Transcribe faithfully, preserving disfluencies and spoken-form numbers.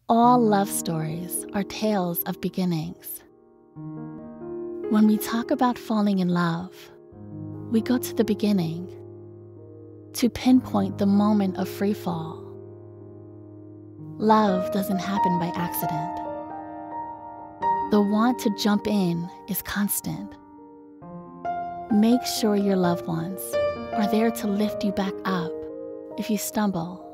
All love stories are tales of beginnings. When we talk about falling in love, we go to the beginning, to pinpoint the moment of free fall. Love doesn't happen by accident. The want to jump in is constant. Make sure your loved ones are there to lift you back up if you stumble.